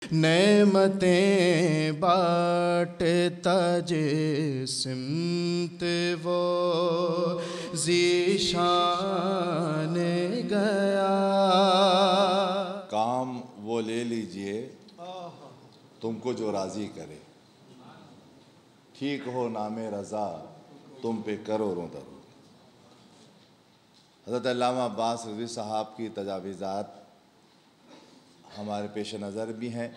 نعمتیں بانٹتا جس سمت وہ ذیشان گیا۔ کام وہ لے لیجئے تم کو جو راضی کرے، ٹھیک ہو نام رضا تم پہ کرو رو درود۔ حضرت علامہ عباس رضوی صاحب کی تجاویزات ہمارے پیش نظر بھی ہیں۔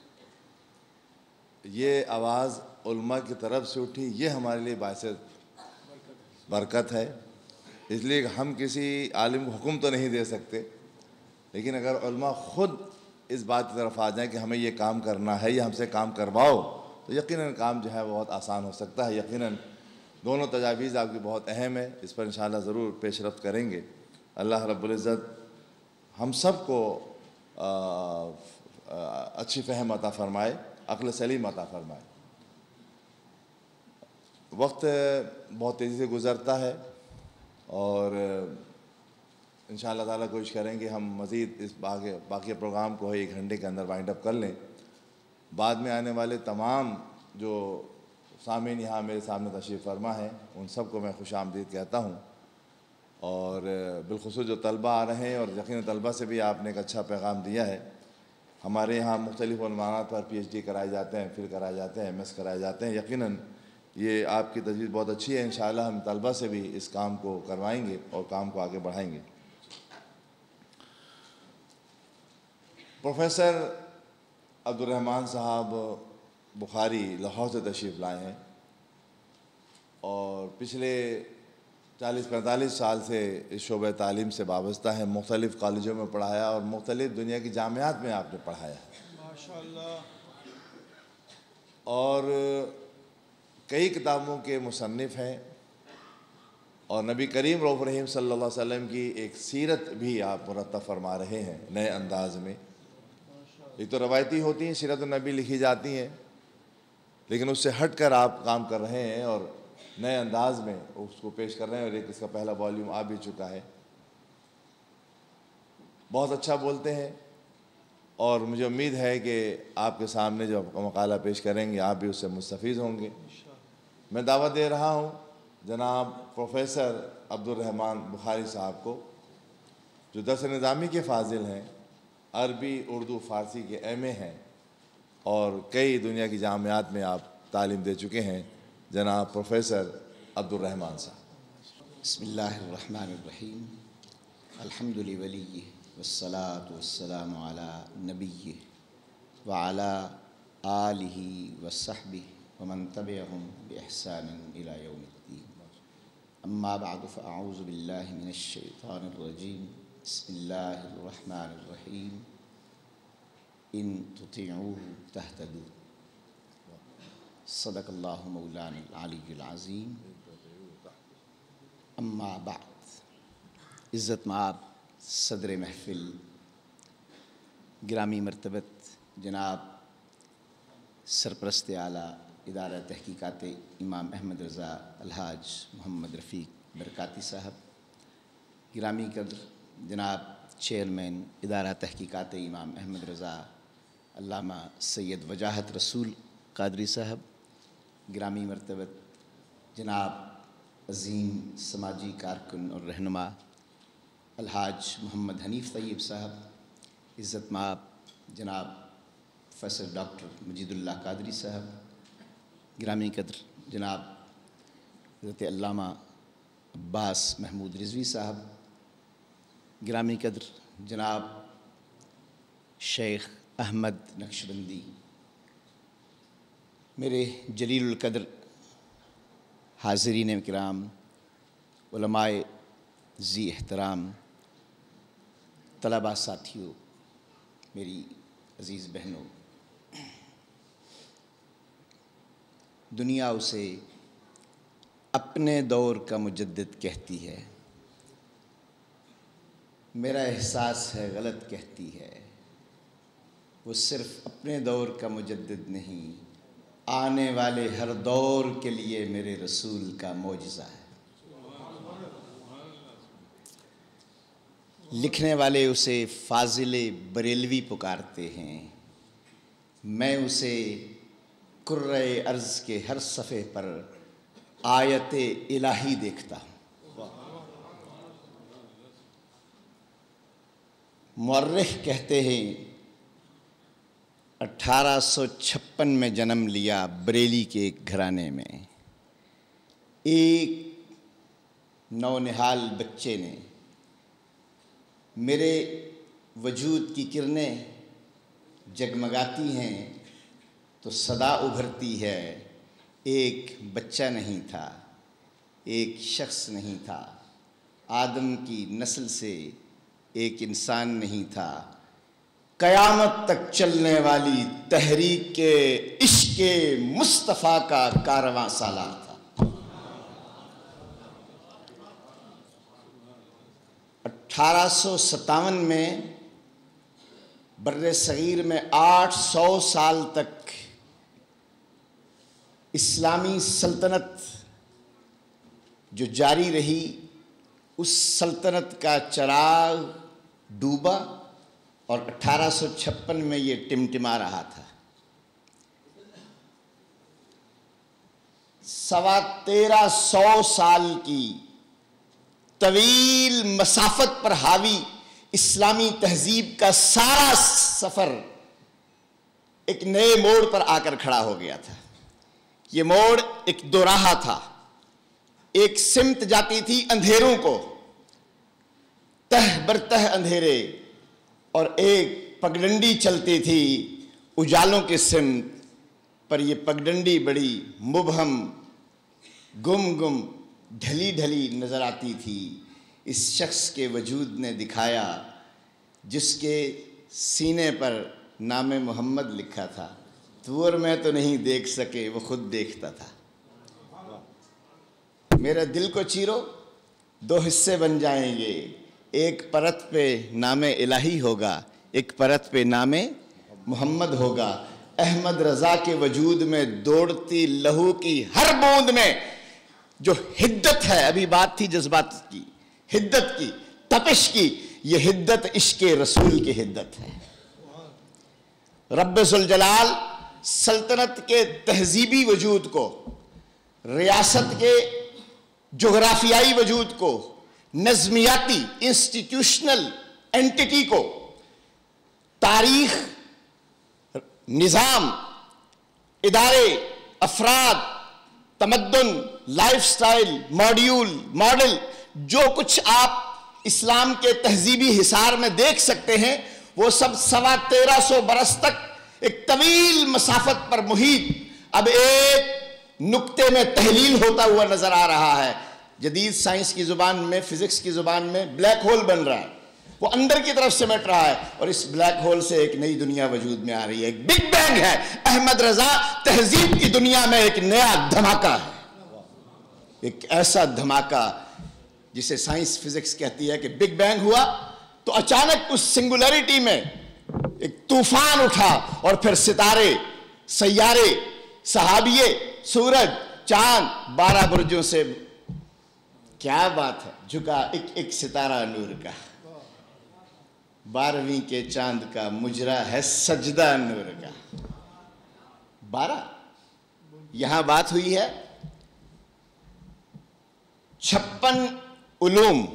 یہ آواز علماء کی طرف سے اٹھی، یہ ہمارے لیے باعث برکت ہے۔ اس لیے کہ ہم کسی عالم کو حکم تو نہیں دے سکتے، لیکن اگر علماء خود اس بات کی طرف آ جائیں کہ ہمیں یہ کام کرنا ہے یا ہم سے کام کرواؤ، تو یقیناً کام جو ہے بہت آسان ہو سکتا ہے۔ یقیناً دونوں تجاویز آپ کی بہت اہم ہے، اس پر انشاءاللہ ضرور پیش رفت کریں گے۔ اللہ رب العزت ہم سب کو اچھی فہم عطا فرمائے، عقل سلیم عطا فرمائے۔ وقت بہت تیزی سے گزرتا ہے اور انشاءاللہ تعالیٰ کوشش کریں کہ ہم مزید اس باقی پروگرام کو 1 گھنٹے کے اندر وائنڈ اپ کر لیں۔ بعد میں آنے والے تمام جو سامعین یہاں میرے سامنے تشریف فرما ہیں، ان سب کو میں خوش آمدید کہتا ہوں، اور بالخصوص جو طلبہ آ رہے ہیں، اور یقیناً طلبہ سے بھی آپ نے ایک اچھا پیغام دیا ہے۔ ہمارے یہاں مختلف عنوانات پر پی ایچ ڈی کرائے جاتے ہیں، پھر کرائے جاتے ہیں، ایم ایس کرائے جاتے ہیں۔ یقیناً یہ آپ کی تجویز بہت اچھی ہے، انشاءاللہ ہم طلبہ سے بھی اس کام کو کروائیں گے اور کام کو آگے بڑھائیں گے۔ پروفیسر عبدالرحمن صاحب بخاری لاہور سے تشریف لائے ہیں، اور پچھلے 40-45 سال سے اس شعبہ تعلیم سے وابستہ ہیں۔ مختلف کالجوں میں پڑھایا اور مختلف دنیا کی جامعات میں آپ نے پڑھایا ہے، ماشاءاللہ، اور کئی کتابوں کے مصنف ہیں، اور نبی کریم رؤوف رحیم صلی اللہ علیہ وسلم کی ایک سیرت بھی آپ مرتب فرما رہے ہیں نئے انداز میں۔ ایک تو روایتی ہوتی ہیں، سیرت النبی لکھی جاتی ہیں، لیکن اس سے ہٹ کر آپ کام کر رہے ہیں اور نئے انداز میں اس کو پیش کر رہے ہیں، اور ایک اس کا پہلا والیوم آ بھی چکا ہے۔ بہت اچھا بولتے ہیں، اور مجھے امید ہے کہ آپ کے سامنے جو مقالہ پیش کریں گے آپ بھی اس سے مستفید ہوں گے۔ میں دعوت دے رہا ہوں جناب پروفیسر عبدالرحمن بخاری صاحب کو، جو درس نظامی کے فاضل ہیں، عربی، اردو، فارسی کے ایم اے ہیں، اور کئی دنیا کی جامعات میں آپ تعلیم دے چکے ہیں، جناب پروفیسر عبدالرحمن صاحب۔ بسم اللہ الرحمن الرحیم، الحمد لولیہ والصلاة والسلام علی نبیہ وعلی آلہ وصحبہ ومن تبعہم بإحسان الی یوم الدین۔ اما بعد فاعوذ باللہ من الشیطان الرجیم، بسم اللہ الرحمن الرحیم، ان تطیعوہ تہتدوا، صدق اللہ مولانا العلی العظیم۔ اما بعد، عزت مآب صدر محفل گرامی مرتبت جناب سرپرست اعلیٰ ادارہ تحقیقات امام احمد رضا الحاج محمد رفیق برکاتی صاحب، گرامی قدر جناب چیئرمین ادارہ تحقیقات امام احمد رضا علامہ سید وجاہت رسول قادری صاحب، گرامی مرتبت جناب عظیم سماجی کارکن اور رہنما الحاج محمد حنیف طیب صاحب، عزت مآب جناب پروفیسر ڈاکٹر مجید اللہ قادری صاحب، گرامی قدر جناب حضرت علامہ عباس محمود رضوی صاحب، گرامی قدر جناب شیخ احمد نقشبندی، میرے جلیل القدر حاضرین کرام، علماء ذی احترام، طلباء ساتھیوں، میری عزیز بہنوں، دنیا اسے اپنے دور کا مجدد کہتی ہے، میرا احساس ہے غلط کہتی ہے، وہ صرف اپنے دور کا مجدد نہیں، آنے والے ہر دور کے لیے میرے رسول کا معجزہ ہے۔ لکھنے والے اسے فاضل بریلوی پکارتے ہیں، میں اسے کرۂ ارض کے ہر صفحے پر آیت الہی دیکھتا ہوں۔ مورخ کہتے ہیں 1856 میں جنم لیا بریلی کے ایک گھرانے میں۔ ایک نونہال بچے نے میرے وجود کی کرنیں جگمگاتی ہیں تو صدا ابھرتی ہے، ایک بچہ نہیں تھا، ایک شخص نہیں تھا، آدم کی نسل سے ایک انسان نہیں تھا، قیامت تک چلنے والی تحریک کے عشق مصطفیٰ کا کارواں سالار تھا۔ 1857 میں بر صغیر میں 800 سال تک اسلامی سلطنت جو جاری رہی، اس سلطنت کا چراغ ڈوبا اور 1856 میں یہ ٹمٹما رہا تھا۔ 1350 سال کی طویل مسافت پر حاوی اسلامی تہذیب کا سارا سفر ایک نئے موڑ پر آ کر کھڑا ہو گیا تھا۔ یہ موڑ ایک دوراہا تھا، ایک سمت جاتی تھی اندھیروں کو، تہ برتہ اندھیرے، اور ایک پگڈنڈی چلتی تھی اجالوں کے سمت، پر یہ پگڈنڈی بڑی مبہم، گم ڈھلی ڈھلی نظر آتی تھی۔ اس شخص کے وجود نے دکھایا جس کے سینے پر نام محمد لکھا تھا، تو اور میں تو نہیں دیکھ سکے، وہ خود دیکھتا تھا۔ میرے دل کو چیرو، 2 حصے بن جائیں گے، ایک پرت پہ نام الہی ہوگا، ایک پرت پہ نام محمد ہوگا۔ احمد رضا کے وجود میں دوڑتی لہو کی ہر بوند میں جو حدت ہے، ابھی بات تھی جذبات کی، حدت کی، تپش کی، یہ حدت عشق رسول کی حدت ہے۔ رب ذوالجلال سلطنت کے تہذیبی وجود کو، ریاست کے جغرافیائی وجود کو، نظمیاتی انسٹیٹیوشنل اینٹیٹی کو، تاریخ، نظام، ادارے، افراد، تمدن، لائف سٹائل، ماڈل، جو کچھ آپ اسلام کے تہذیبی حصار میں دیکھ سکتے ہیں، وہ سب 1350 برس تک ایک طویل مسافت پر محیط اب ایک نقطے میں تحلیل ہوتا ہوا نظر آ رہا ہے۔ جدید سائنس کی زبان میں، فزکس کی زبان میں بلیک ہول بن رہا ہے، وہ اندر کی طرف سمٹ رہا ہے، اور اس بلیک ہول سے ایک نئی دنیا وجود میں آ رہی ہے، ایک بگ بینگ ہے۔ احمد رضا تہذیب کی دنیا میں ایک نیا دھماکہ ہے، ایک ایسا دھماکہ جسے سائنس فزکس کہتی ہے کہ بگ بینگ ہوا تو اچانک اس سنگولیرٹی میں ایک طوفان اٹھا، اور پھر ستارے، سیارے، صحابیے، سورج، چاند، 12 برجوں سے، کیا بات ہے، جھکا ایک ستارہ نور کا، 12ویں کے چاند کا مجرا ہے سجدہ نور کا۔ 12 یہاں بات ہوئی ہے 56 علوم،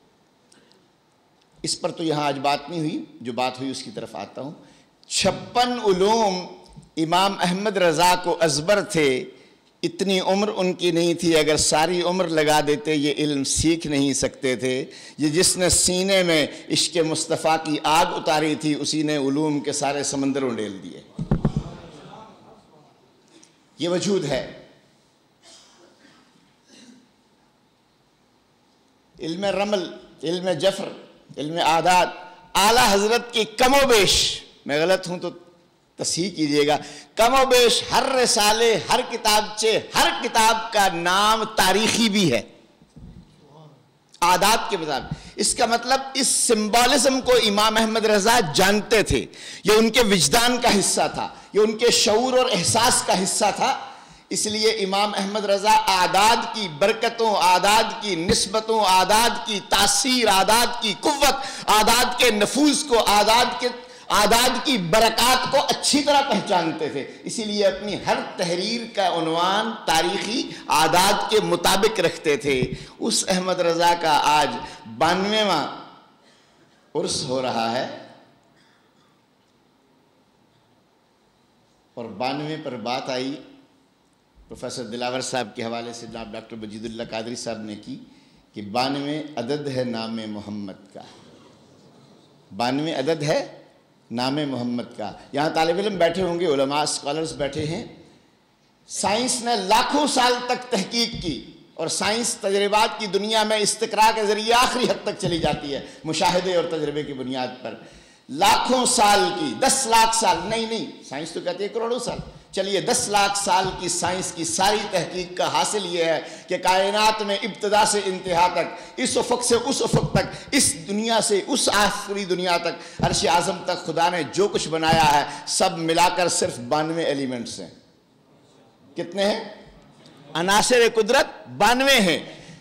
اس پر تو یہاں آج بات نہیں ہوئی، جو بات ہوئی اس کی طرف آتا ہوں۔ 56 علوم امام احمد رضا کو ازبر تھے، اتنی عمر ان کی نہیں تھی، اگر ساری عمر لگا دیتے یہ علم سیکھ نہیں سکتے تھے۔ یہ جس نے سینے میں عشق مصطفیٰ کی آگ اتاری تھی، اسی نے علوم کے سارے سمندر ڈیل دیے۔ یہ وجود ہے۔ علم رمل، علم جفر، علم اعداد، اعلیٰ حضرت کی کم و بیش، میں غلط ہوں تو تصحیح کیجئے گا، کم و بیش ہر رسالے، ہر کتابچے، ہر کتاب کا نام تاریخی بھی ہے، اعداد کے مطابق۔ اس کا مطلب اس سمبولزم کو امام احمد رضا جانتے تھے، یہ ان کے وجدان کا حصہ تھا، یہ ان کے شعور اور احساس کا حصہ تھا۔ اس لیے امام احمد رضا اعداد کی برکتوں، اعداد کی نسبتوں، اعداد کی تاثیر، اعداد کی قوت، اعداد کے نفوذ کو، اعداد کی برکات کو اچھی طرح پہچانتے تھے، اسی لیے اپنی ہر تحریر کا عنوان تاریخی اعداد کے مطابق رکھتے تھے۔ اس احمد رضا کا آج 92واں عرس ہو رہا ہے، اور 92 پر بات آئی پروفیسر دلاور صاحب کے حوالے سے جناب ڈاکٹر مجید اللہ قادری صاحب نے کی کہ 92 عدد ہے نام محمد کا، 92 عدد ہے نام محمد کا۔ یہاں طالب علم بیٹھے ہوں گے، علماء اسکالرز بیٹھے ہیں، سائنس نے لاکھوں سال تک تحقیق کی، اور سائنس تجربات کی دنیا میں استقراء کے ذریعے آخری حد تک چلی جاتی ہے مشاہدے اور تجربے کی بنیاد پر۔ لاکھوں سال کی، 10 لاکھ سال نہیں، سائنس تو کہتی ہے کروڑوں سال، چلیے 10 لاکھ سال کی سائنس کی ساری تحقیق کا حاصل یہ ہے کہ کائنات میں ابتدا سے انتہا تک، اس افق سے اس افق تک، اس دنیا سے اس آخری دنیا تک، عرش اعظم تک خدا نے جو کچھ بنایا ہے سب ملا کر صرف 92 ایلیمنٹس ہیں۔ کتنے ہیں؟ عناصر قدرت 92 ہیں۔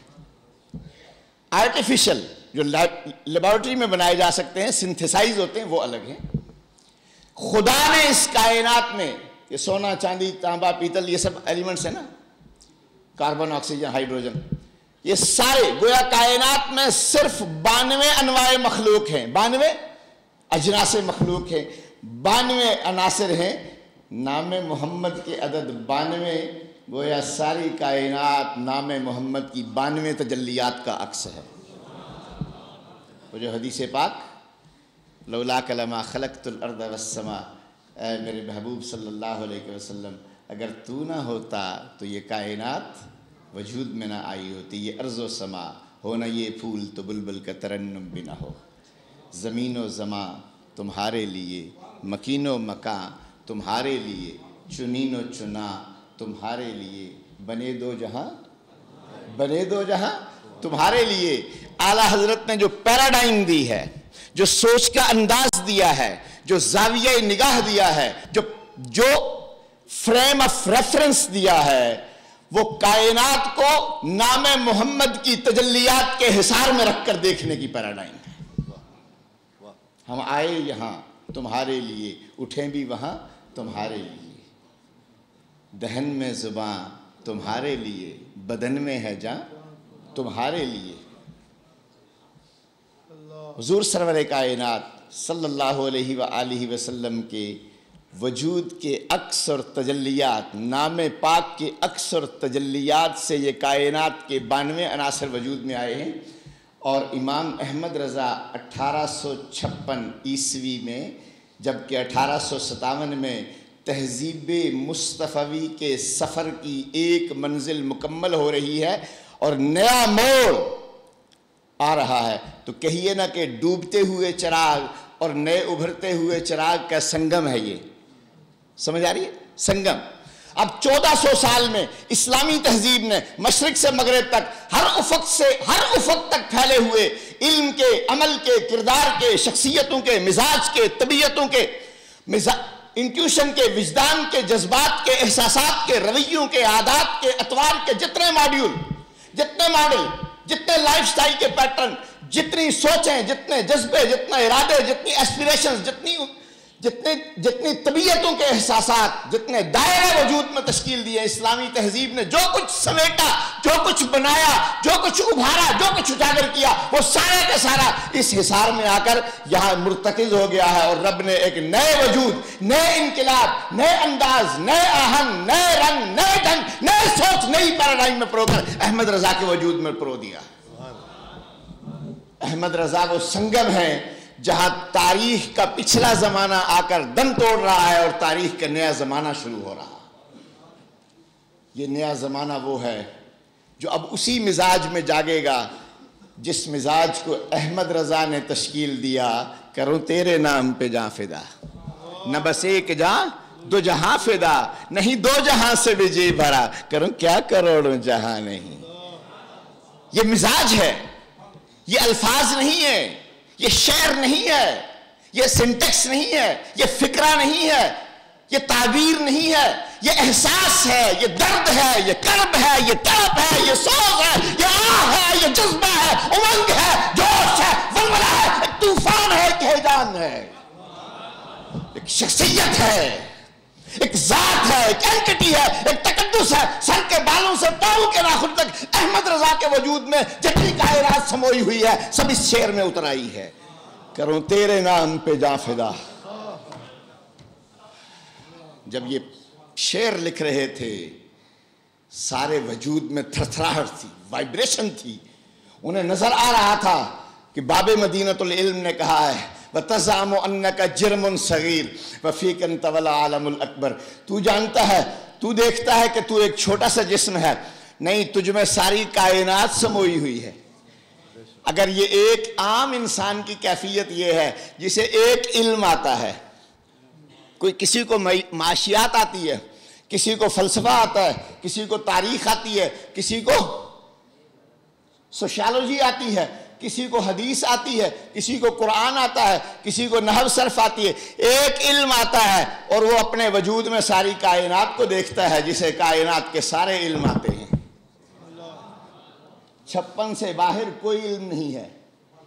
آرٹیفیشل جو لیبارٹری میں بنائے جا سکتے ہیں، سنتھیسائز ہوتے ہیں، وہ الگ ہیں۔ خدا نے اس کائنات میں، یہ سونا، چاندی، تانبا، پیتل، یہ سب ایلیمنٹس ہیں نا، کاربن، آکسیجن، ہائیڈروجن، یہ سارے گویا کائنات میں صرف 92 انواع مخلوق ہیں، 92 اجناس مخلوق ہیں، 92 عناصر ہیں۔ نام محمد کے عدد 92، گویا ساری کائنات نام محمد کی 92 تجلیات کا عکس ہے۔ وہ جو حدیث پاک لولاک لما خلقت الارض والسماء، اے میرے محبوب صلی اللہ علیہ وسلم، اگر تو نہ ہوتا تو یہ کائنات وجود میں نہ آئی ہوتی، یہ ارض و سما ہونا، یہ پھول تو بلبل کا ترنم بھی نہ ہو۔ زمین و زمان تمہارے لیے، مکین و مکان تمہارے لیے، چنین و چنا تمہارے لیے، بنے دو جہاں تمہارے لیے۔ اعلیٰ حضرت نے جو پیراڈائم دی ہے، جو سوچ کا انداز دیا ہے، جو زاویہ نگاہ دیا ہے، جو فریم آف ریفرنس دیا ہے، وہ کائنات کو نام محمد کی تجلیات کے حصار میں رکھ کر دیکھنے کی پیراڈائم ہے۔ ہم آئے یہاں تمہارے لیے، اٹھیں بھی وہاں تمہارے لیے، دہن میں زباں تمہارے لیے، بدن میں ہے جاں تمہارے لیے۔ حضور سرور کائنات صلی اللہ علیہ وآلہ وسلم کے وجود کے اکثر تجلیات، نام پاک کے اکثر تجلیات سے یہ کائنات کے 92 عناصر وجود میں آئے ہیں۔ اور امام احمد رضا 1856 عیسوی میں، جبکہ 1857 میں تہذیب مصطفوی کے سفر کی ایک منزل مکمل ہو رہی ہے اور نیا موڑ آ رہا ہے، تو کہیے نا کہ ڈوبتے ہوئے چراغ اور نئے ابھرتے ہوئے چراغ کا سنگم ہے یہ، سمجھ آ رہی ہے؟ سنگم۔ اب 1400 سال میں اسلامی تہذیب نے مشرق سے مغرب تک ہر افق تک پھیلے ہوئے علم کے، عمل کے، کردار کے، شخصیتوں کے، مزاج کے، طبیعتوں کے، انٹیوشن کے، وجدان کے، جذبات کے، احساسات کے، رویوں کے، عادات کے، اطوار کے جتنے ماڈیول، جتنے ماڈل، جتنے لائف سٹائل کے پیٹرن، جتنی سوچیں، جتنے جذبے، جتنے ارادے، جتنی ایسپیریشنز، جتنی طبیعتوں کے احساسات، جتنے دائرے وجود میں تشکیل دیے، اسلامی تہذیب نے جو کچھ سمیٹا، جو کچھ بنایا، جو کچھ ابھارا، جو کچھ اجاگر کیا، وہ سارے کا سارا اس حصار میں آ کر یہاں مرتکز ہو گیا ہے۔ اور رب نے ایک نئے وجود، نئے انقلاب، نئے انداز، نئے آہن، نئے رنگ، نئے ڈھنگ، نئے سوچ، نئی پیراڈائم میں پرو کر احمد رضا کے وجود میں پرو دیا۔ احمد رضا وہ سنگم ہے جہاں تاریخ کا پچھلا زمانہ آ کر دم توڑ رہا ہے اور تاریخ کا نیا زمانہ شروع ہو رہا ہے۔ یہ نیا زمانہ وہ ہے جو اب اسی مزاج میں جاگے گا جس مزاج کو احمد رضا نے تشکیل دیا، کروں تیرے نام پہ جاں فدا، نہ بس ایک جاں دو جہاں فدا، نہیں دو جہاں سے بھی جی بھرا، کروں کیا کروڑوں جہاں نہیں۔ یہ مزاج ہے، یہ الفاظ نہیں ہے، یہ شعر نہیں ہے، یہ سنٹیکس نہیں ہے، یہ فکرہ نہیں ہے، یہ تعبیر نہیں ہے، یہ احساس ہے، یہ درد ہے، یہ کرب ہے، یہ تڑپ ہے، یہ سوز ہے، یہ آہ ہے، یہ جذبہ ہے، امنگ ہے، جوش ہے، ولولہ ہے، ایک طوفان ہے، ایک ہیجان ہے۔ ایک شخصیت ہے، ایک ذات ہے، ایک اینٹٹی ہے، ایک تقدس ہے. سر کے بالوں سے پاؤں کے ناخن تک احمد رضا کے وجود میں جتنی کائنات سموئی ہوئی ہے سب اس شعر میں اتر آئی ہے. کروں تیرے نام پہ جاں فدا. جب یہ شعر لکھ رہے تھے سارے وجود میں تھرتھراہٹ تھی، وائبریشن تھی. انہیں نظر آ رہا تھا کہ باب مدینۃ العلم نے کہا ہے وَتَزْعَمُ أَنَّكَ جِرْمٌ صَغِيرٌ وَفِيكَ انْطَوَى الْعَالَمُ الْأَكْبَرُ. تو جانتا ہے، تو دیکھتا ہے کہ تو ایک چھوٹا سا جسم ہے، نہیں تجھ میں ساری کائنات سموئی ہوئی ہے. اگر یہ ایک عام انسان کی کیفیت یہ ہے جسے ایک علم آتا ہے، کوئی کسی کو معاشیات آتی ہے، کسی کو فلسفہ آتا ہے، کسی کو تاریخ آتی ہے، کسی کو سوشیالوجی آتی ہے، کسی کو حدیث آتی ہے، کسی کو قرآن آتا ہے، کسی کو نحو صرف آتی ہے، ایک علم آتا ہے اور وہ اپنے وجود میں ساری کائنات کو دیکھتا ہے جسے کائنات کے سارے علم آتے ہیں. 56 سے باہر کوئی علم نہیں ہے،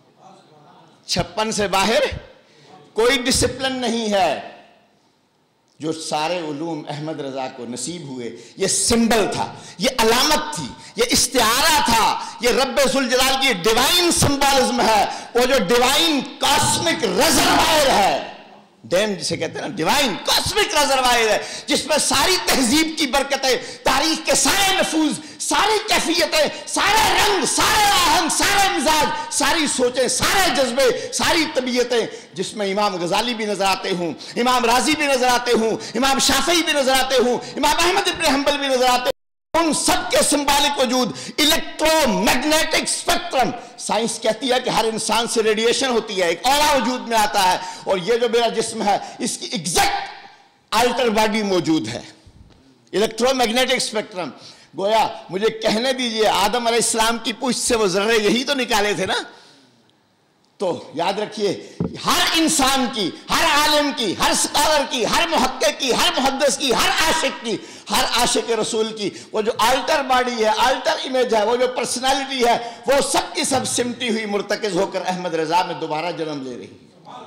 56 سے باہر کوئی ڈسپلن نہیں ہے. جو سارے علوم احمد رضا کو نصیب ہوئے یہ سمبل تھا، یہ علامت تھی، یہ استعارہ تھا، یہ رب ذوالجلال کی ڈیوائن سمبولزم ہے. وہ جو ڈیوائن کاسمک ریزروائر ہے، ڈیم جسے کہتے ہیں نا، ڈیوائن کاسمک ریزروائر ہے جس میں ساری تہذیب کی برکتیں، تاریخ کے سارے نفوذ، ساری کیفیتیں، سارے رنگ، سارے آہنگ، سارے مزاج، ساری سوچیں، سارے جذبے، ساری طبیعتیں، جس میں امام غزالی بھی نظر آتے ہوں، امام رازی بھی نظر آتے ہوں، امام شافعی بھی نظر آتے ہوں، امام احمد ابن حنبل بھی نظر آتے ہوں. ان سب کے سمبولک وجود الیکٹرو میگنیٹک اسپیکٹرم. سائنس کہتی ہے کہ ہر انسان سے ریڈیشن ہوتی ہے، ایک اورا وجود میں آتا ہے، اور یہ جو میرا جسم ہے اس کی ایگزیکٹ آلٹر باڈی موجود ہے. Electromagnetic spectrum. گویا مجھے کہنے دیجئے آدم علیہ السلام کی پوچھ سے وہ ذرے یہی تو نکالے تھے نا. تو یاد رکھیے ہر انسان کی، ہر عالم کی، ہر سکالر کی، ہر محقق کی، ہر محدث کی، ہر عاشق کی، ہر عاشق رسول کی وہ جو آلٹر باڈی ہے، آلٹر امیج ہے، وہ جو پرسنالٹی ہے، وہ سب کی سب سمٹی ہوئی مرتکز ہو کر احمد رضا میں دوبارہ جنم لے رہی.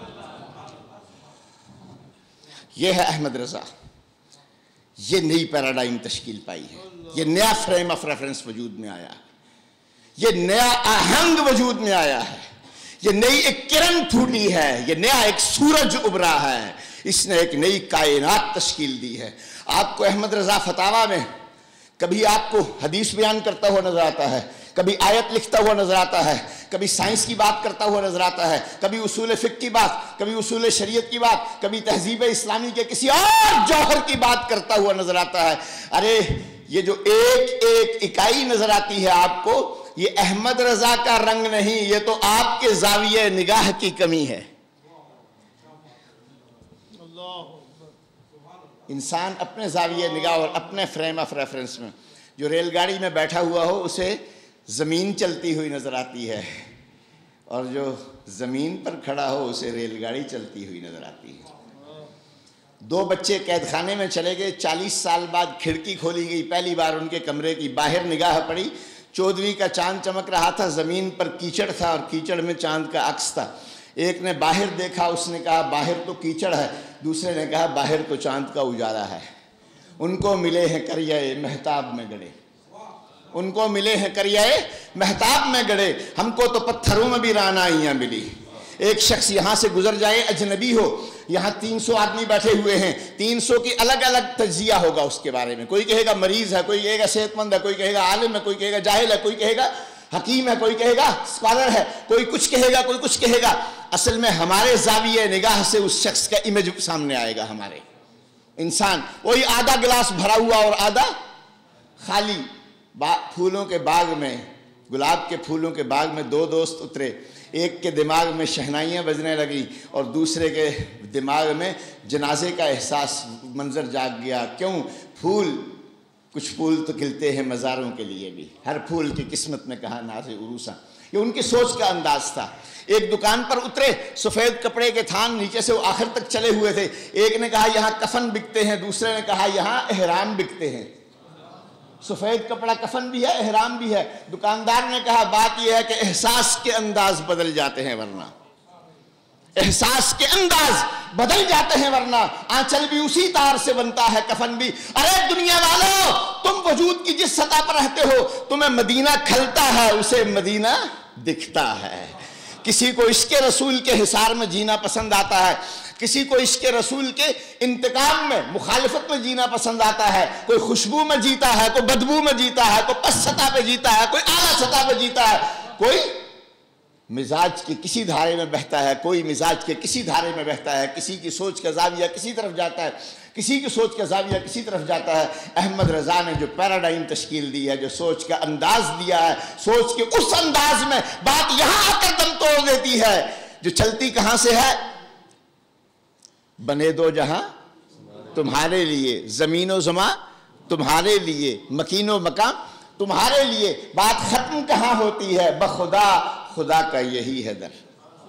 یہ ہے احمد رضا. یہ نئی پیراڈائم تشکیل پائی ہے، یہ نیا فریم آف ریفرنس وجود میں آیا ہے، یہ نیا آہنگ وجود میں آیا ہے، یہ نئی ایک کرن پھوٹی ہے، یہ نیا ایک سورج ابھرا ہے. اس نے ایک نئی کائنات تشکیل دی ہے. آپ کو احمد رضا فتاویٰ میں کبھی آپ کو حدیث بیان کرتا ہوا نظر آتا ہے، کبھی آیت لکھتا ہوا نظر آتا ہے، کبھی سائنس کی بات کرتا ہوا نظر آتا ہے، کبھی اصول فقہ کی بات، کبھی اصول شریعت کی بات، کبھی تہذیب اسلامی کے کسی اور جوہر کی بات کرتا ہوا نظر آتا ہے. ارے یہ جو ایک ایک اکائی نظر آتی ہے آپ کو، یہ احمد رضا کا رنگ نہیں، یہ تو آپ کے زاویہ نگاہ کی کمی ہے. انسان اپنے زاویہ نگاہ اور اپنے فریم آف ریفرنس میں، جو ریل گاڑی میں بیٹھا ہوا ہو اسے زمین چلتی ہوئی نظر آتی ہے، اور جو زمین پر کھڑا ہو اسے ریل گاڑی چلتی ہوئی نظر آتی ہے. 2 بچے قید خانے میں چلے گئے، 40 سال بعد کھڑکی کھولی گئی، پہلی بار ان کے کمرے کی باہر نگاہ پڑی، 14ویں کا چاند چمک رہا تھا، زمین پر کیچڑ تھا اور کیچڑ میں چاند کا عکس تھا. ایک نے باہر دیکھا، اس نے کہا باہر تو کیچڑ ہے، دوسرے نے کہا باہر تو چاند کا اجالا ہے. ان کو ملے ہیں کریائے مہتاب میں گڑے، ان کو ملے ہیں کریائے مہتاب میں گڑے، ہم کو تو پتھروں میں بھی رعنائیاں ملی. ایک شخص یہاں سے گزر جائے اجنبی ہو، یہاں 300 آدمی بیٹھے ہوئے ہیں، 300 کی الگ الگ تجزیہ ہوگا اس کے بارے میں. کوئی کہے گا مریض ہے، کوئی کہے گا صحت مند ہے، کوئی کہے گا عالم ہے، کوئی کہے گا جاہل ہے، کوئی کہے گا حکیم ہے، کوئی کہے گا اسکالر ہے، کوئی کچھ کہے گا، کوئی کچھ کہے گا. اصل میں ہمارے زاویہ نگاہ سے اس شخص کا امیج سامنے آئے گا. ہمارے انسان وہی آدھا گلاس بھرا ہوا اور آدھا خالی. پھولوں کے باغ میں، گلاب کے پھولوں کے باغ میں 2 دوست اترے، ایک کے دماغ میں شہنائیاں بجنے لگی اور دوسرے کے دماغ میں جنازے کا احساس منظر جاگ گیا. کیوں؟ کچھ پھول تو کھلتے ہیں مزاروں کے لیے بھی، ہر پھول کی قسمت میں کہا ناز عروساں. یہ ان کی سوچ کا انداز تھا. ایک دکان پر اترے، سفید کپڑے کے تھان نیچے سے وہ آخر تک چلے ہوئے تھے. ایک نے کہا یہاں کفن بکتے ہیں، دوسرے نے کہا یہاں احرام بکتے ہیں. سفید کپڑا کفن بھی ہے، احرام بھی ہے. دکاندار نے کہا بات یہ ہے کہ احساس کے انداز بدل جاتے ہیں، ورنہ احساس کے انداز بدل جاتے ہیں، ورنہ آنچل بھی اسی تار سے بنتا ہے، کفن بھی۔ ارے دنیا والو، تم وجود کی جس سطح پر رہتے ہو، تمہیں مدینہ کھلتا ہے، اسے مدینہ دکھتا ہے۔ کسی کو عشق رسول کے حصار میں جینا پسند آتا ہے، کسی کو عشق رسول کے انتقام میں، مخالفت میں جینا پسند آتا ہے، کوئی خوشبو میں جیتا ہے، کوئی بدبو میں جیتا ہے، کوئی پس سطح پہ جیتا ہے، کوئی اعلیٰ سطح پہ جیتا ہے، کوئی مزاج کے کسی دھارے میں بہتا ہے، کوئی مزاج کے کسی دھارے میں بہتا ہے، کسی کی سوچ کا زاویہ کسی طرف جاتا ہے، کسی کی سوچ کا زاویہ کسی طرف جاتا ہے۔ احمد رضا نے جو پیراڈائم تشکیل دی ہے، جو سوچ کا انداز دیا ہے، سوچ کے اس انداز میں بات یہاں آ کر دم توڑ دیتی ہے، جو چلتی کہاں سے ہے؟ بنے دو جہاں تمہارے لیے، زمین و زماں تمہارے لیے، مکین و مقام تمہارے لیے۔ بات ختم کہاں ہوتی ہے؟ بخدا، خدا کا یہی ہے در۔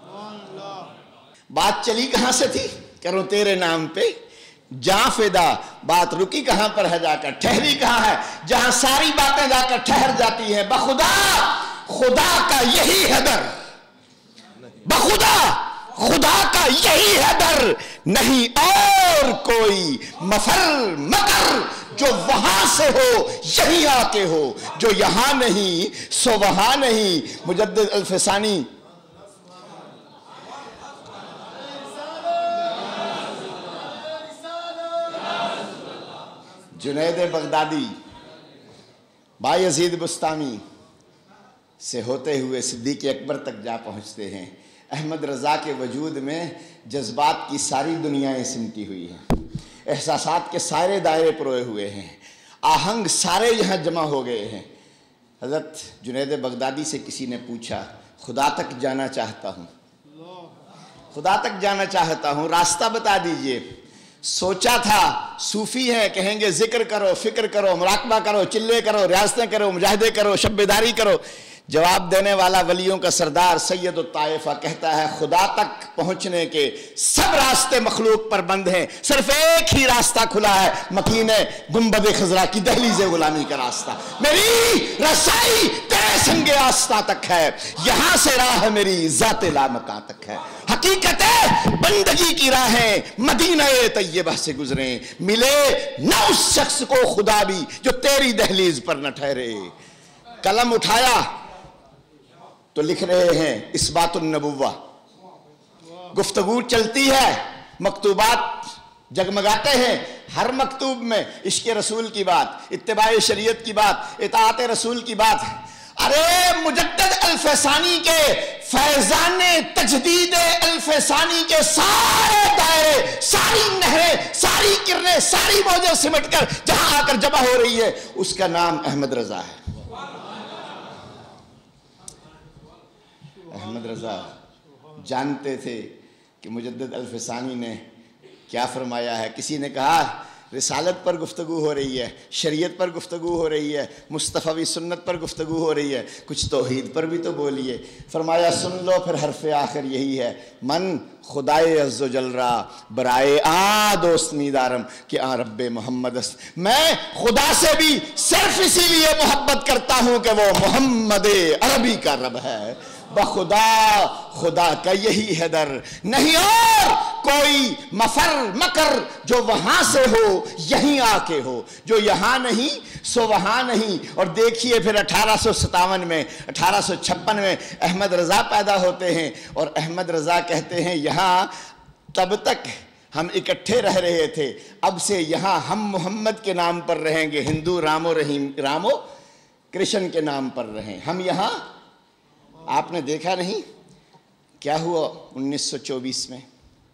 بات چلی کہاں سے تھی؟ کرو تیرے نام پہ جاں فدا۔ بات رکی کہاں پر ہے جا کر؟ ٹھہری کہاں ہے؟ جہاں ساری باتیں جا کر ٹھہر جاتی ہیں۔ بخدا، خدا کا یہی ہے در۔ بخدا، خدا کا یہی ہے در، نہیں اور کوئی مفر مکر جو وہاں سے ہو یہی آ کے ہو، جو یہاں نہیں سو وہاں نہیں۔ مجدد الفسانی جنید بغدادی بایزید بستامی سے ہوتے ہوئے صدیق اکبر تک جا پہنچتے ہیں۔ احمد رضا کے وجود میں جذبات کی ساری دنیایں سمٹی ہوئی ہیں، احساسات کے سارے دائرے پروئے ہوئے ہیں، آہنگ سارے یہاں جمع ہو گئے ہیں۔ حضرت جنید بغدادی سے کسی نے پوچھا، خدا تک جانا چاہتا ہوں، خدا تک جانا چاہتا ہوں، راستہ بتا دیجئے۔ سوچا تھا صوفی ہیں، کہیں گے ذکر کرو، فکر کرو، مراقبہ کرو، چلے کرو، ریاستیں کرو، مجاہدے کرو، شب بیداری کرو۔ جواب دینے والا ولیوں کا سردار سید الطائفہ کہتا ہے، خدا تک پہنچنے کے سب راستے مخلوق پر بند ہیں، صرف ایک ہی راستہ کھلا ہے، مکین گنبد خضرا کی دہلیز غلامی کا راستہ۔ میری رسائی تیرے سنگ آستاں تک ہے، یہاں سے راہ میری ذات لامکاں تک ہے۔ حقیقت بندگی کی راہیں مدینہ طیبہ سے گزریں، ملے نہ اس شخص کو خدا بھی جو تیری دہلیز پر نہ ٹھہرے۔ قلم اٹھایا تو لکھ رہے ہیں اثبات النبوہ، گفتگو چلتی ہے، مکتوبات جگمگاتے ہیں، ہر مکتوب میں عشق رسول کی بات، اتباع شریعت کی بات، اطاعت رسول کی بات۔ ارے مجدد الفسانی کے فیضان تجدید الفسانی کے سارے دائرے، ساری نہریں، ساری کرنیں، ساری موجیں سمٹ کر جہاں آ کر جمع ہو رہی ہے، اس کا نام احمد رضا ہے۔ احمد رضا جانتے تھے کہ مجدد الفسانی نے کیا فرمایا ہے۔ کسی نے کہا رسالت پر گفتگو ہو رہی ہے، شریعت پر گفتگو ہو رہی ہے، مصطفی سنت پر گفتگو ہو رہی ہے، کچھ توحید پر بھی تو بولیے۔ فرمایا سن لو پھر حرف آخر یہی ہے، من خدائے عز و جل را برائے دوست میدارم کہ رب محمد است۔ میں خدا سے بھی صرف اسی لیے محبت کرتا ہوں کہ وہ محمد عربی کا رب ہے۔ بخدا، خدا کا یہی ہے در، نہیں اور کوئی مفر مکر جو وہاں سے ہو یہیں آ کے ہو، جو یہاں نہیں سو وہاں نہیں۔ اور دیکھیے پھر 1857 میں 1856 میں احمد رضا پیدا ہوتے ہیں، اور احمد رضا کہتے ہیں یہاں تب تک ہم اکٹھے رہ رہے تھے، اب سے یہاں ہم محمد کے نام پر رہیں گے، ہندو رامو کرشن کے نام پر رہیں ہم یہاں۔ آپ نے دیکھا نہیں کیا ہوا 1924 میں؟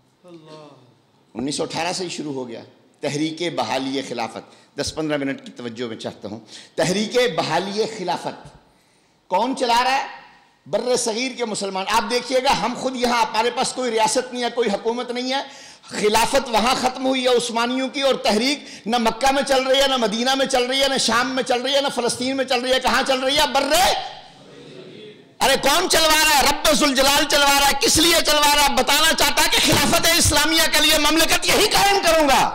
1918 سے ہی شروع ہو گیا تحریک بحالی خلافت۔ 10-15 منٹ کی توجہ میں چاہتا ہوں۔ تحریک بحالی خلافت کون چلا رہا ہے؟ بر صغیر کے مسلمان۔ آپ دیکھیے گا ہم خود یہاں، ہمارے پاس کوئی ریاست نہیں ہے، کوئی حکومت نہیں ہے، خلافت وہاں ختم ہوئی ہے عثمانیوں کی، اور تحریک نہ مکہ میں چل رہی ہے، نہ مدینہ میں چل رہی ہے، نہ شام میں چل رہی ہے، نہ فلسطین میں چل رہی ہے، کہاں چل رہی ہے؟ بر۔ ارے کون چلوا رہا ہے؟ رب ذوالجلال چلوا رہا ہے۔ کس لیے چلوا رہا ہے؟ بتانا چاہتا ہے کہ خلافت اسلامیہ کے لیے مملکت یہی قائم کروں گا۔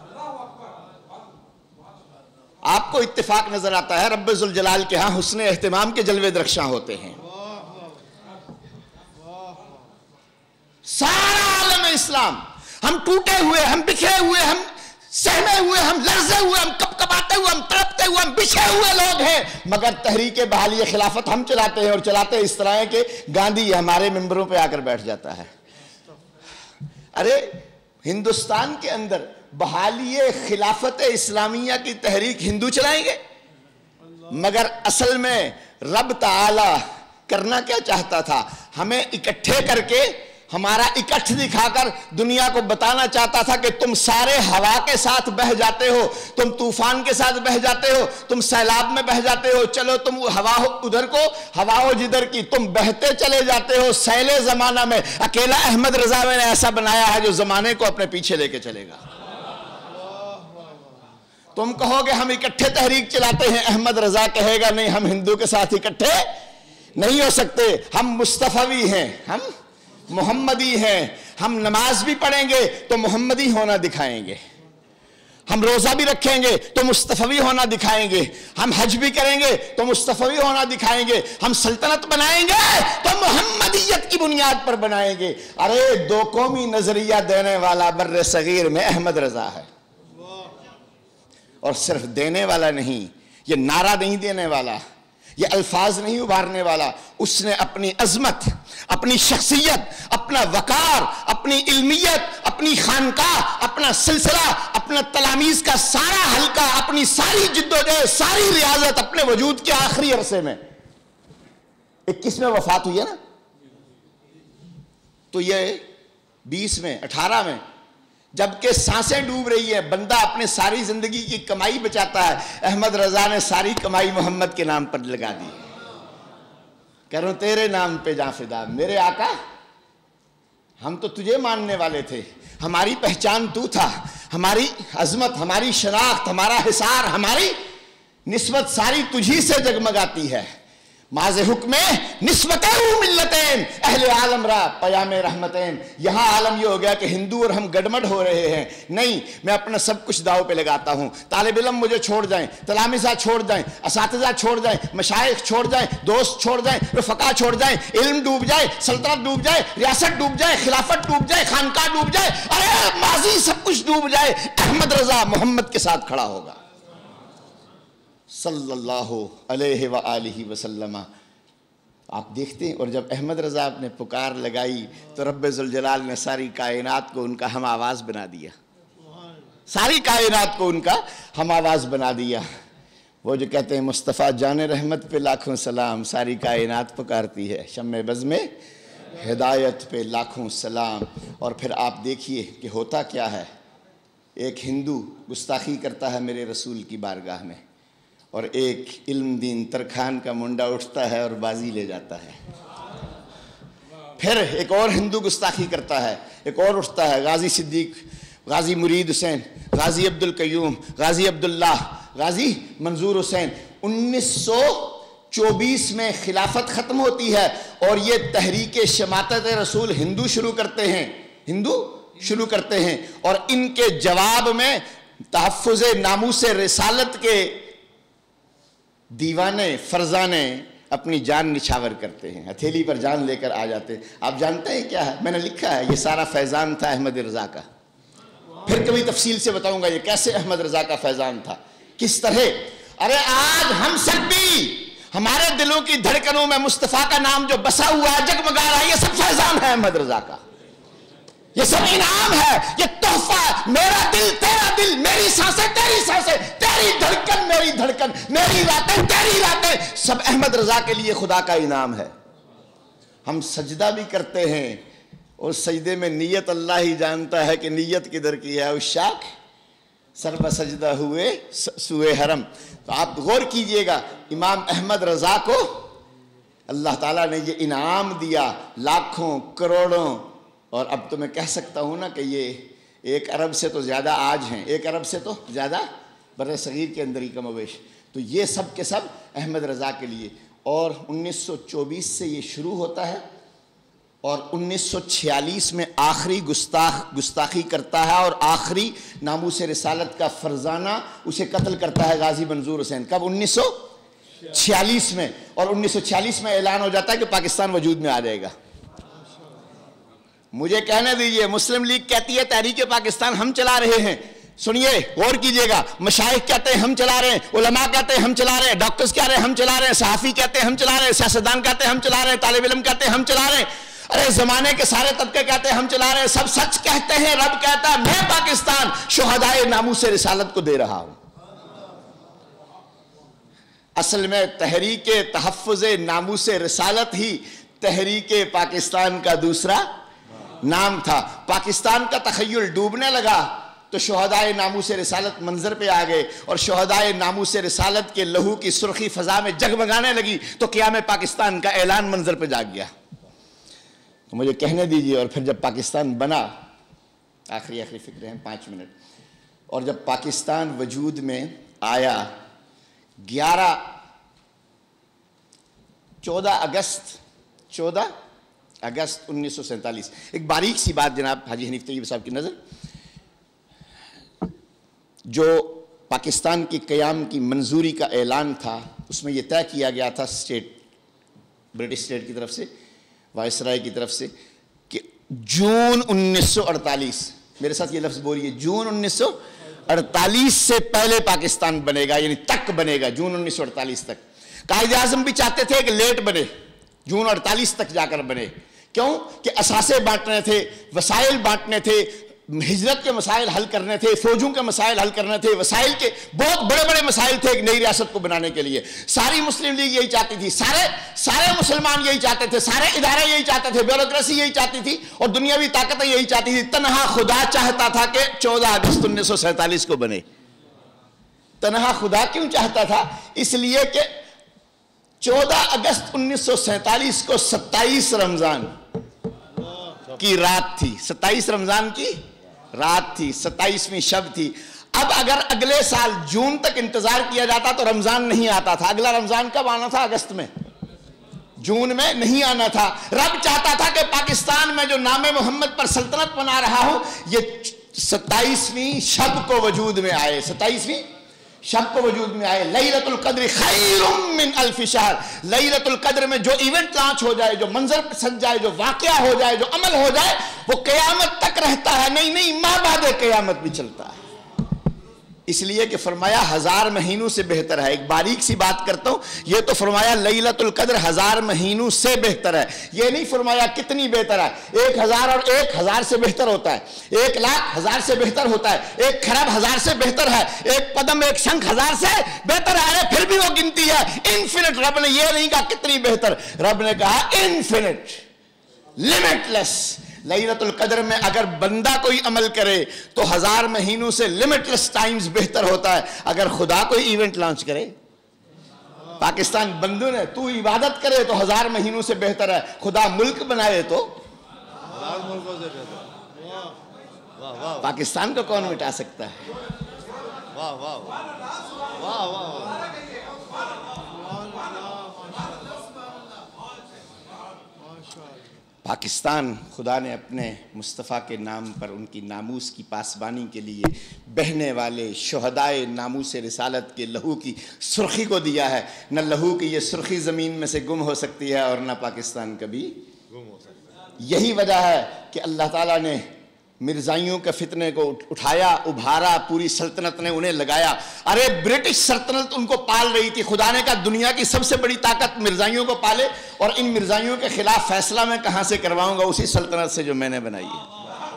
آپ کو اتفاق نظر آتا ہے رب ذوالجلال کے ہاں حسن اہتمام کے جلوے درخشاں ہوتے ہیں۔ سارا اسلام. ہم ٹوٹے ہوئے, ہم بکھرے ہوئے, ہم سہمے ہوئے, ہم لرزے ہوئے, ہم کپکپاتے ہوئے, ہم تڑپتے ہوئے, ہم بچھے ہوئے لوگ ہیں, مگر تحریک بحالی خلافت ہم چلاتے ہیں, اور چلاتے اس طرح ہے کہ گاندھی ہمارے ممبروں پہ آ کر بیٹھ جاتا ہے. ارے ہندوستان کے اندر بحالی خلافت اسلامیہ کی تحریک ہندو چلائیں گے, مگر اصل میں رب تعالی کرنا کیا چاہتا تھا؟ ہمیں اکٹھے کر کے, ہمارا اکٹھ دکھا کر دنیا کو بتانا چاہتا تھا کہ تم سارے ہوا کے ساتھ بہہ جاتے ہو, تم طوفان کے ساتھ بہہ جاتے ہو, تم سیلاب میں بہہ جاتے ہو, چلو تم ہوا ہو ادھر کو, ہوا ہو جدھر کی, تم بہتے چلے جاتے ہو سیل زمانہ میں. اکیلا احمد رضا میں نے ایسا بنایا ہے جو زمانے کو اپنے پیچھے لے کے چلے گا. تم کہو گے ہم اکٹھے تحریک چلاتے ہیں, احمد رضا کہے گا نہیں, ہم ہندو کے ساتھ اکٹھے نہیں ہو سکتے, ہم مصطفی ہیں, ہم محمدی ہیں, ہم نماز بھی پڑھیں گے تو محمدی ہونا دکھائیں گے, ہم روزہ بھی رکھیں گے تو مصطفی ہونا دکھائیں گے, ہم حج بھی کریں گے تو مصطفی ہونا دکھائیں گے, ہم سلطنت بنائیں گے تو محمدیت کی بنیاد پر بنائیں گے. ارے دو قومی نظریہ دینے والا بر صغیر میں احمد رضا ہے, اور صرف دینے والا نہیں, یہ نعرہ نہیں دینے والا, یہ الفاظ نہیں ابھارنے والا, اس نے اپنی عظمت, اپنی شخصیت, اپنا وقار, اپنی علمیت, اپنی خانقاہ, اپنا سلسلہ, اپنا تلامیذ کا سارا حلقہ, اپنی ساری جدوجہد, ساری ریاضت اپنے وجود کے آخری عرصے میں 21 میں وفات ہوئی ہے نا, تو یہ 20 میں 18 میں جبکہ سانسیں ڈوب رہی ہیں, بندہ اپنے ساری زندگی کی کمائی بچاتا ہے, احمد رضا نے ساری کمائی محمد کے نام پر لگا دی. کروں تیرے نام پہ جاں فدا, میرے آقا ہم تو تجھے ماننے والے تھے, ہماری پہچان تو تھا, ہماری عظمت, ہماری شناخت, ہمارا حصار, ہماری نسبت ساری تجھی سے جگمگاتی ہے. ماض حکم نسبتیں ملتین اہل عالم را پیام رحمتین. یہاں عالم یہ ہو گیا کہ ہندو اور ہم گڑمڑ ہو رہے ہیں. نہیں, میں اپنا سب کچھ داؤ پہ لگاتا ہوں. طالب علم مجھے چھوڑ جائیں, تلامذہ چھوڑ جائیں, اساتذہ چھوڑ جائیں, مشائخ چھوڑ جائیں, دوست چھوڑ جائیں, رفقا چھوڑ جائیں, علم ڈوب جائے, سلطنت ڈوب جائے, ریاست ڈوب جائے, خلافت ڈوب جائے, خانقاہ ڈوب جائے, ارے ماضی سب کچھ ڈوب جائے, احمد رضا محمد کے ساتھ کھڑا ہوگا صلی اللہ علیہ وآلہ وسلم. آپ دیکھتے ہیں, اور جب احمد رضا نے پکار لگائی تو رب ذوالجلال نے ساری کائنات کو ان کا ہم آواز بنا دیا, ساری کائنات کو ان کا ہم آواز بنا دیا. وہ جو کہتے ہیں مصطفیٰ جان رحمت پہ لاکھوں سلام, ساری کائنات پکارتی ہے, شمع بز میں ہدایت پہ لاکھوں سلام. اور پھر آپ دیکھیے کہ ہوتا کیا ہے, ایک ہندو گستاخی کرتا ہے میرے رسول کی بارگاہ میں, اور ایک علم دین ترکھان کا منڈا اٹھتا ہے اور بازی لے جاتا ہے. پھر ایک اور ہندو گستاخی کرتا ہے, ایک اور اٹھتا ہے, غازی صدیق, غازی مرید حسین, غازی عبد القیوم, غازی عبداللہ, غازی منظور حسین. 1924 میں خلافت ختم ہوتی ہے اور یہ تحریک شماتت رسول ہندو شروع کرتے ہیں, ہندو شروع کرتے ہیں, اور ان کے جواب میں تحفظ ناموس رسالت کے دیوانے فرزانے اپنی جان نچھاور کرتے ہیں, ہتھیلی پر جان لے کر آ جاتے ہیں. آپ جانتے ہیں کیا ہے, میں نے لکھا ہے, یہ سارا فیضان تھا احمد رضا کا. پھر کبھی تفصیل سے بتاؤں گا یہ کیسے احمد رضا کا فیضان تھا, کس طرح. ارے آج ہم سب بھی, ہمارے دلوں کی دھڑکنوں میں مصطفیٰ کا نام جو بسا ہوا ہے, جگمگا رہا ہے, یہ سب فیضان ہے احمد رضا کا, یہ سب انعام ہے, یہ تحفہ ہے. میرا دل تیرا دل, میری سانسیں تیری سانسیں, تیری دھڑکن میری دھڑکن, میری راتیں تیری راتیں, سب احمد رضا کے لیے خدا کا انعام ہے. ہم سجدہ بھی کرتے ہیں اور سجدے میں نیت اللہ ہی جانتا ہے کہ نیت کدھر کی ہے. عشاق سر بسجدہ ہوئے سوئے حرم. تو آپ غور کیجئے گا, امام احمد رضا کو اللہ تعالیٰ نے یہ انعام دیا لاکھوں کروڑوں, اور اب تو میں کہہ سکتا ہوں نا کہ یہ 1 ارب سے تو زیادہ آج ہیں, 1 ارب سے تو زیادہ بر صغیر کے اندر ہی کم و بیش. تو یہ سب کے سب احمد رضا کے لیے. اور 1924 سے یہ شروع ہوتا ہے, اور 1946 میں آخری گستاخی کرتا ہے, اور آخری ناموس رسالت کا فرزانہ اسے قتل کرتا ہے غازی منظور حسین. کب؟ 1946 میں. اور 1946 میں اعلان ہو جاتا ہے کہ پاکستان وجود میں آ جائے گا. مجھے کہنے دیجئے، مسلم لیگ کہتی ہے تحریک پاکستان ہم چلا رہے ہیں، سنیے غور کیجئے گا، مشائخ کہتے ہیں ہم چلا رہے ہیں، علماء کہتے ہیں ہم چلا رہے ہیں، ڈاکٹرز کہہ رہے ہیں ہم چلا رہے ہیں، صحافی کہتے ہیں ہم چلا رہے ہیں، سیاستدان کہتے ہیں ہم چلا رہے ہیں، طالب علم کہتے ہیں ہم چلا رہے ہیں، ارے زمانے کے سارے طبقے کہتے ہیں ہم چلا رہے ہیں، سب سچ کہتے ہیں۔ رب کہتا ہے میں پاکستان شہدائے ناموس رسالت کو دے رہا ہوں۔ اصل میں تحریک تحفظ ناموس رسالت ہی تحریک پاکستان کا دوسرا نام تھا۔ پاکستان کا تخیل ڈوبنے لگا تو شہدائے ناموس رسالت منظر پہ آ گئے، اور شہدائے ناموس رسالت کے لہو کی سرخی فضا میں جگمگانے لگی تو قیام پاکستان کا اعلان منظر پہ جاگ گیا۔ تو مجھے کہنے دیجئے، اور پھر جب پاکستان بنا، آخری فکریں ہیں 5 منٹ، اور جب پاکستان وجود میں آیا 14 اگست 1947، ایک باریک سی بات جناب حاجی حنیف طیب صاحب کی نظر، جو پاکستان کی قیام کی منظوری کا اعلان تھا، اس میں یہ طے کیا گیا تھا برٹش اسٹیٹ کی طرف سے، وائسرائے کی طرف سے، کہ جون 1948، میرے ساتھ یہ لفظ بولیے، جون 1948 سے پہلے پاکستان بنے گا، یعنی تک بنے گا، جون 1948 تک۔ قائد اعظم بھی چاہتے تھے کہ لیٹ بنے، جون 48 تک جا کر بنے، کیوں کہ اثاثے بانٹنے تھے، وسائل بانٹنے تھے، ہجرت کے مسائل حل کرنے تھے، فوجوں کے مسائل حل کرنے تھے، وسائل کے بہت بڑے بڑے مسائل تھے ایک نئی ریاست کو بنانے کے لیے۔ ساری مسلم لیگ یہی چاہتی تھی، سارے مسلمان یہی چاہتے تھے، سارے ادارے یہی چاہتے تھے، بیوروکریسی یہی چاہتی تھی، اور دنیاوی طاقتیں یہی چاہتی تھی۔ تنہا خدا چاہتا تھا کہ 14 اگست 1947 کو بنے۔ تنہا خدا کیوں چاہتا تھا؟ اس لیے کہ 14 اگست 1947 کو 27 رمضان کی رات تھی، 27 رمضان کی رات تھی، 27ویں شب تھی۔ اب اگر اگلے سال جون تک انتظار کیا جاتا تو رمضان نہیں آتا تھا۔ اگلا رمضان کب آنا تھا؟ اگست میں، جون میں نہیں آنا تھا۔ رب چاہتا تھا کہ پاکستان میں جو نام محمد پر سلطنت بنا رہا ہوں، یہ 27ویں شب کو وجود میں آئے، 27ویں شب کو وجود میں آئے۔ لیلۃ القدر خیر من الف شہر، لیلۃ القدر میں جو ایونٹ لانچ ہو جائے، جو منظر سج جائے، جو واقعہ ہو جائے، جو عمل ہو جائے، وہ قیامت تک رہتا ہے، نہیں ماں بعد قیامت بھی چلتا ہے۔ اس لیے کہ فرمایا 1000 مہینوں سے بہتر ہے۔ ایک باریک سی بات کرتا ہوں، یہ تو فرمایا لیلۃ القدر 1000 مہینوں سے بہتر ہے، یہ نہیں فرمایا کتنی بہتر ہے۔ 1000 اور 1000 سے بہتر ہوتا ہے، 1,00,000 1000 سے بہتر ہوتا ہے، 1 خراب 1000 سے بہتر ہے، 1 قدم 1 شنخ 1000 سے بہتر ہے۔ پھر بھی وہ گنتی ہے انفینٹ۔ رب نے یہ نہیں کہا کتنی بہتر، رب نے کہا انفینٹ، لمٹ لیس۔ لیلۃ القدر میں اگر بندہ کوئی عمل کرے تو 1000 مہینوں سے لمٹ لیس ٹائمز بہتر ہوتا ہے۔ اگر خدا کوئی ایونٹ لانچ کرے، پاکستان بندوں نے، تو عبادت کرے تو 1000 مہینوں سے بہتر ہے، خدا ملک بنائے تو پاکستان کو کون مٹا سکتا ہے؟ واہ واہ واہ واہ۔ پاکستان خدا نے اپنے مصطفیٰ کے نام پر ان کی ناموس کی پاسبانی کے لیے بہنے والے شہدائے ناموس رسالت کے لہو کی سرخی کو دیا ہے۔ نہ لہو کی یہ سرخی زمین میں سے گم ہو سکتی ہے، اور نہ پاکستان کبھی گم ہو سکتا ہے۔ یہی وجہ ہے کہ اللہ تعالیٰ نے مرزائیوں کے فتنے کو اٹھایا، ابھارا، پوری سلطنت نے انہیں لگایا۔ ارے برٹش سلطنت ان کو پال رہی تھی، خدا نے کہا دنیا کی سب سے بڑی طاقت مرزائیوں کو پالے، اور ان مرزائیوں کے خلاف فیصلہ میں کہاں سے کرواؤں گا؟ اسی سلطنت سے جو میں نے بنائی ہے۔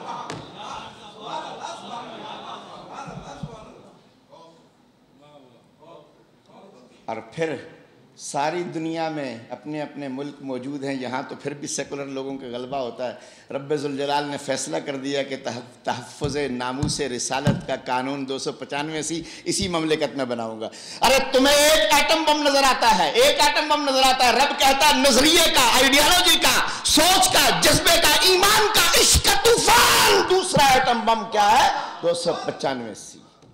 اور پھر ساری دنیا میں اپنے اپنے ملک موجود ہیں، یہاں تو پھر بھی سیکولر لوگوں کا غلبہ ہوتا ہے۔ رب ذوالجلال نے فیصلہ کر دیا کہ تحفظ ناموس رسالت کا قانون 295 اسی مملکت میں بناؤں گا۔ ارے تمہیں ایک ایٹم بم نظر آتا ہے، ایک ایٹم بم نظر آتا ہے، رب کہتا ہے نظریے کا، آئیڈیالوجی کا، سوچ کا، جذبے کا، ایمان کا، عشق کا طوفان۔ دوسرا ایٹم بم کیا ہے؟ 295۔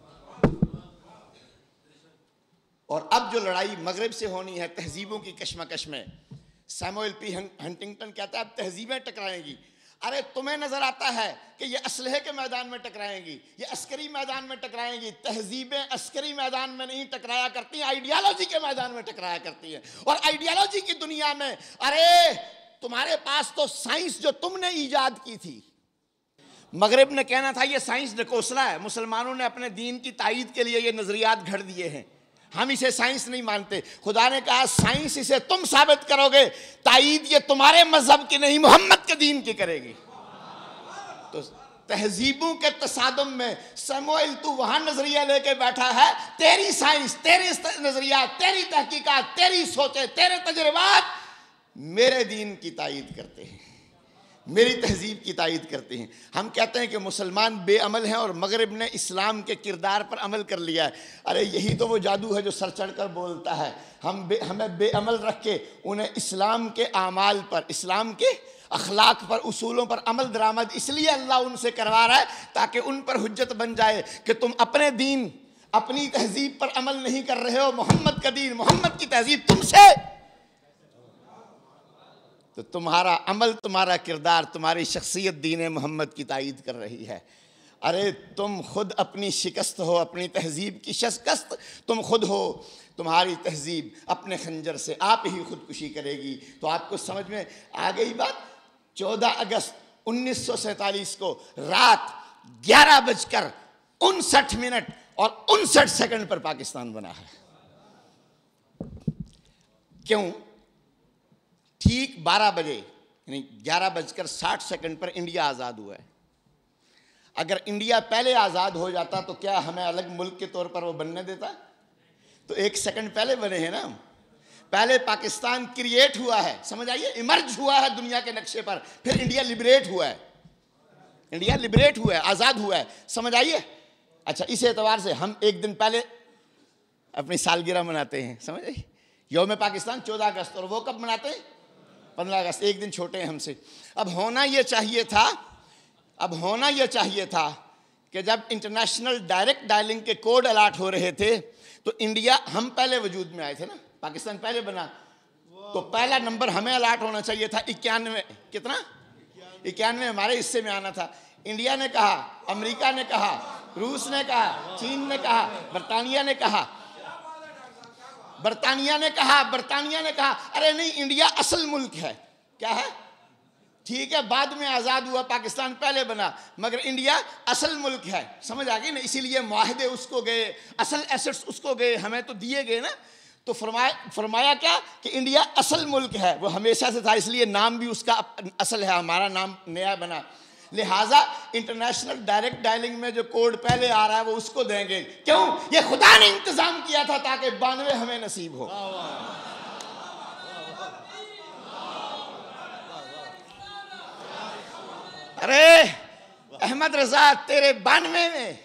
اور اب جو لڑائی مغرب سے ہونی ہے تہذیبوں کی کشمکش میں، سیموئل پی ہنٹنگٹن کہتا ہے اب تہذیبیں ٹکرائیں گی۔ ارے تمہیں نظر آتا ہے کہ یہ اسلحے کے میدان میں ٹکرائیں گی، یہ عسکری میدان میں ٹکرائیں گی۔ تہذیبیں عسکری میدان میں نہیں ٹکرایا کرتی، آئیڈیالوجی کے میدان میں ٹکرایا کرتی ہیں۔ اور آئیڈیالوجی کی دنیا میں ارے تمہارے پاس تو سائنس جو تم نے ایجاد کی تھی، مغرب نے کہنا تھا یہ سائنس ڈکوسلا ہے، مسلمانوں نے اپنے دین کی تائید کے لیے یہ نظریات گھڑ دیے ہیں، ہم اسے سائنس نہیں مانتے۔ خدا نے کہا سائنس اسے تم ثابت کرو گے، تائید یہ تمہارے مذہب کی نہیں محمد کے دین کی کرے گی۔ تو تہذیبوں کے تصادم میں سموئیل تو وہاں نظریہ لے کے بیٹھا ہے، تیری سائنس، تیری نظریات، تیری تحقیقات، تیری سوچیں، تیرے تجربات میرے دین کی تائید کرتے ہیں، میری تہذیب کی تائید کرتے ہیں۔ ہم کہتے ہیں کہ مسلمان بے عمل ہیں اور مغرب نے اسلام کے کردار پر عمل کر لیا ہے۔ ارے یہی تو وہ جادو ہے جو سر چڑھ کر بولتا ہے۔ ہمیں بے عمل رکھ کے انہیں اسلام کے اعمال پر، اسلام کے اخلاق پر، اصولوں پر عمل درآمد اس لیے اللہ ان سے کروا رہا ہے تاکہ ان پر حجت بن جائے کہ تم اپنے دین، اپنی تہذیب پر عمل نہیں کر رہے ہو، محمد کا دین، محمد کی تہذیب تم سے، تو تمہارا عمل، تمہارا کردار، تمہاری شخصیت دین محمد کی تائید کر رہی ہے۔ ارے تم خود اپنی شکست ہو، اپنی تہذیب کی شکست تم خود ہو، تمہاری تہذیب اپنے خنجر سے آپ ہی خودکشی کرے گی۔ تو آپ کو سمجھ میں آ گئی بات؟ 14 اگست 1947 کو رات 11:59 اور 59 پر پاکستان بنا ہے۔ کیوں؟ ٹھیک 12 بجے یعنی 11:60 پر انڈیا آزاد ہوا ہے۔ اگر انڈیا پہلے آزاد ہو جاتا تو کیا ہمیں الگ ملک کے طور پر وہ بننے دیتا؟ تو 1 سیکنڈ پہلے بنے ہیں نا۔ پہلے پاکستان کریٹ ہوا ہے، سمجھ آئیے، ایمرج ہوا ہے دنیا کے نقشے پر، پھر انڈیا لبریٹ ہوا ہے، انڈیا لبریٹ ہوا ہے، آزاد ہوا ہے، سمجھ آئیے۔ اچھا اس اعتبار سے ہم 1 دن پہلے اپنی سالگرہ مناتے ہیں، سمجھ آئیے، یوم پاکستان 14 اگست، اور وہ کب مناتے ہیں؟ 15 اگست، 1 دن چھوٹے ہیں ہم سے۔ اب ہونا یہ چاہیے تھا کہ جب انٹرنیشنل ڈائریکٹ ڈائلنگ کے کوڈ الاٹ ہو رہے تھے تو انڈیا، ہم پہلے وجود میں آئے تھے نا، پاکستان پہلے بنا، تو پہلا نمبر ہمیں الاٹ ہونا چاہیے تھا 91۔ کتنا؟ 91 ہمارے حصے میں آنا تھا۔ انڈیا نے کہا، امریکہ نے کہا، روس نے کہا، چین نے کہا، برطانیہ نے کہا، ارے نہیں، انڈیا اصل ملک ہے۔ کیا ہے؟ ٹھیک ہے، بعد میں آزاد ہوا، پاکستان پہلے بنا، مگر انڈیا اصل ملک ہے، سمجھ آ گئی نا؟ اسی لیے معاہدے اس کو گئے، اصل ایسٹس اس کو گئے، ہمیں تو دیے گئے نا۔ تو فرمایا کیا کہ انڈیا اصل ملک ہے، وہ ہمیشہ سے تھا، اس لیے نام بھی اس کا اصل ہے، ہمارا نام نیا بنا۔ لہٰذا انٹرنیشنل ڈائریکٹ ڈائلنگ میں جو کوڈ پہلے آ رہا ہے وہ اس کو دیں گے۔ کیوں؟ یہ خدا نے انتظام کیا تھا تاکہ 92 ہمیں نصیب ہو۔ ارے احمد رضا، تیرے 92 میں